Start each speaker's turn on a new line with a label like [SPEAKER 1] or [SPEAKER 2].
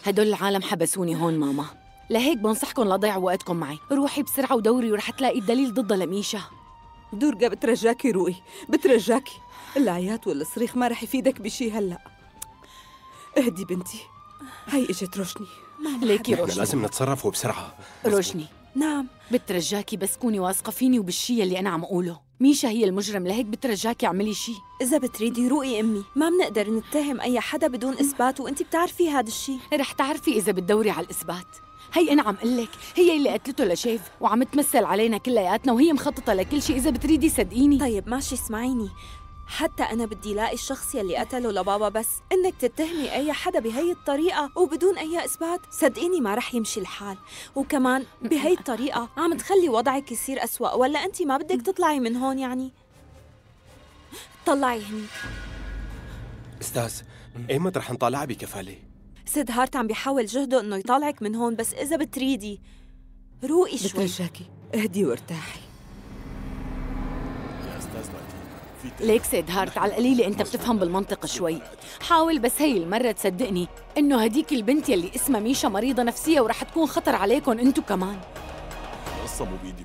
[SPEAKER 1] هدول العالم حبسوني هون ماما، لهيك بنصحكم لا تضيعوا وقتكم معي. روحي بسرعة ودوري ورح تلاقي الدليل ضدها لميشا.
[SPEAKER 2] درجة بترجاكي روقي، بترجاكي. العياط والصريخ ما رح يفيدك بشي هلأ. اهدي بنتي، هي اجت روشني.
[SPEAKER 1] ليكي
[SPEAKER 3] نحن
[SPEAKER 1] روشني.
[SPEAKER 3] لازم نتصرف وبسرعة.
[SPEAKER 1] روشني
[SPEAKER 2] نعم.
[SPEAKER 1] بترجاكي بس كوني واثقة فيني وبالشي اللي أنا عم أقوله. ميشا هي المجرم، لهيك بترجاكي اعملي شي.
[SPEAKER 2] إذا بتريدي روقي أمي، ما بنقدر نتهم أي حدا بدون إثبات، وأنت بتعرفي هذا الشي.
[SPEAKER 1] رح تعرفي إذا بتدوري على الإثبات. هي أنا عم قلك، هي اللي قتلته لشيف وعم تمثل علينا كلياتنا، وهي مخططة لكل شي. إذا بتريدي صدقيني.
[SPEAKER 2] طيب ماشي، اسمعيني. حتى أنا بدي لاقي الشخص يلي قتله لبابا، بس إنك تتهمي أي حدا بهي الطريقة وبدون أي إثبات، صدقيني ما رح يمشي الحال. وكمان بهي الطريقة عم تخلي وضعك يصير أسوأ. ولا أنت ما بدك تطلعي من هون يعني؟ طلعي هني.
[SPEAKER 3] أستاذ، ايمت رح نطالعها بكفالة.
[SPEAKER 2] سيد هارت عم بيحاول جهده إنه يطلعك من هون، بس إذا بتريدي روقي شوي.
[SPEAKER 4] بترجاكي اهدي وارتاحي.
[SPEAKER 1] ليك سيد هارت، على القليلة أنت بتفهم بالمنطق شوي. حاول بس هي المرة تصدقني إنه هديك البنت يلي اسمها ميشا مريضة نفسية ورح تكون خطر عليكم أنتو كمان.
[SPEAKER 5] عصبوا بإيدي